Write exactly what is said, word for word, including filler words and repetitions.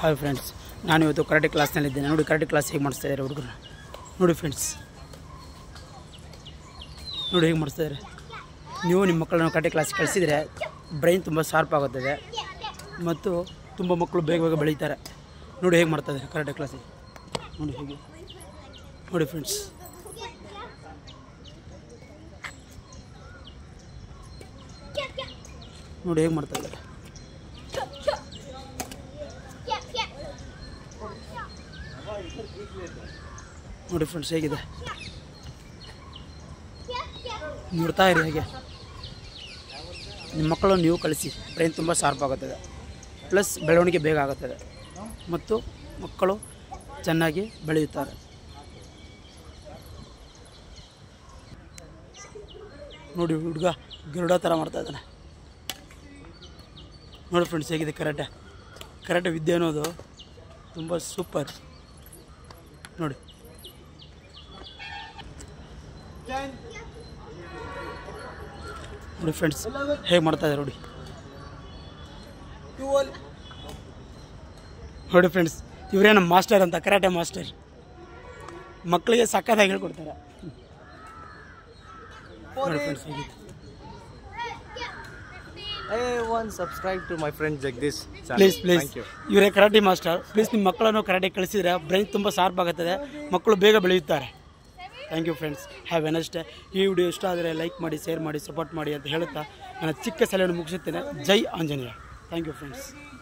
Hi friends, ನಾನು ಇವತ್ತು karate ಕ್ಲಾಸ್ನಲ್ಲಿದ್ದೇನೆ. ನೋಡಿ ಕರಾಟೆ ಕ್ಲಾಸ್ ಹೇಗೆ ಮಾಡಿಸ್ತಾ ಇದ್ದಾರೆ ಹುಡುಗರು. ನೋಡಿ ಫ್ರೆಂಡ್ಸ್, ನೋಡಿ ಹೇಗೆ ಮಾಡಿಸ್ತಾ ಇದ್ದಾರೆ. ನೀವು ನಿಮ್ಮ ಮಕ್ಕಳನ್ನು ಕರಾಟೆ ಕ್ಲಾಸ್ ಕಳಿಸಿದರೆ ಬ್ರೈನ್ ತುಂಬ ಶಾರ್ಪ್ ಆಗುತ್ತದೆ ಮತ್ತು ತುಂಬ ಮಕ್ಕಳು ಬೇಗ ಬೇಗ ಬೆಳೀತಾರೆ. ನೋಡಿ ಹೇಗೆ ಮಾಡ್ತಾ ಇದ್ದಾರೆ ಕರಾಟೆ ಕ್ಲಾಸಿಗೆ. ನೋಡಿ ಹೇಗೆ ನೋಡಿ ಫ್ರೆಂಡ್ಸ್. ನೋಡಿ ಹೇಗೆ ಮಾಡ್ತಾ ಇದ್ದಾರೆ. ನೋಡಿ ಫ್ರೆಂಡ್ಸ್ ಹೇಗಿದೆ, ನೋಡ್ತಾ ಇರಿ. ಹಾಗೆ ನಿಮ್ಮ ಮಕ್ಕಳನ್ನು ನೀವು ಕಳಿಸಿ, ಬ್ರೈನ್ ತುಂಬ ಶಾರ್ಪ್ ಆಗುತ್ತದೆ, ಪ್ಲಸ್ ಬೆಳವಣಿಗೆ ಬೇಗ ಆಗುತ್ತದೆ ಮತ್ತು ಮಕ್ಕಳು ಚೆನ್ನಾಗಿ ಬೆಳೆಯುತ್ತಾರೆ. ನೋಡಿ ಹುಡುಗ ಗರುಡ ಥರ ಮಾಡ್ತಾ ಇದ್ದಾನೆ. ನೋಡಿ ಫ್ರೆಂಡ್ಸ್ ಹೇಗಿದೆ ಕರಾಟೆ. ಕರಾಟೆ ವಿದ್ಯೆ ಅನ್ನೋದು ತುಂಬ ಸೂಪರ್. ನೋಡಿ ನೋಡಿ ಫ್ರೆಂಡ್ಸ್ ಹೇಗೆ ಮಾಡ್ತಾ ಇದ್ದಾರೆ. ನೋಡಿ ನೋಡಿ ಫ್ರೆಂಡ್ಸ್, ಇವರೇ ನಮ್ಮ ಮಾಸ್ಟರ್ ಅಂತ, ಕರಾಟೆ ಮಾಸ್ಟರ್. ಮಕ್ಕಳಿಗೆ ಸಕ್ಕತ್ತಾಗಿ ಹೇಳ್ಕೊಡ್ತಾರೆ. ನೋಡಿ ಫ್ರೆಂಡ್ಸ್ ಹೇಗಿದೆ. Everyone subscribe to my friend Jagdish channel. Please please Thank you. ಇವರೇ ಕರಾಟೆ ಮಾಸ್ಟರ್. ಪ್ಲೀಸ್ ನಿಮ್ಮ ಮಕ್ಕಳನ್ನು ಕರಾಟೆ ಕಳಿಸಿದರೆ ಬ್ರೈನ್ ತುಂಬ ಶಾರ್ಪ್ ಆಗುತ್ತದೆ, ಮಕ್ಕಳು ಬೇಗ ಬೆಳೆಯುತ್ತಾರೆ. Thank you friends, have a nice day. ಈ ವಿಡಿಯೋ ಇಷ್ಟ ಆದರೆ ಲೈಕ್ ಮಾಡಿ, ಶೇರ್ ಮಾಡಿ, ಸಪೋರ್ಟ್ ಮಾಡಿ ಅಂತ ಹೇಳುತ್ತಾ ನನ್ನ ಚಿಕ್ಕ ಸಲಹೆಯನ್ನು ಮುಗಿಸುತ್ತೇನೆ. ಜೈ ಆಂಜನೇಯ. Thank you friends.